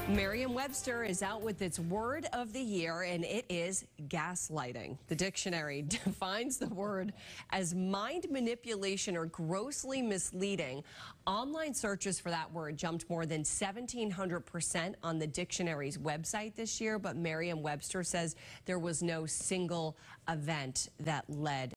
Merriam-Webster is out with its word of the year, and it is gaslighting. The dictionary defines the word as mind manipulation or grossly misleading. Online searches for that word jumped more than 1,700% on the dictionary's website this year, but Merriam-Webster says there was no single event that led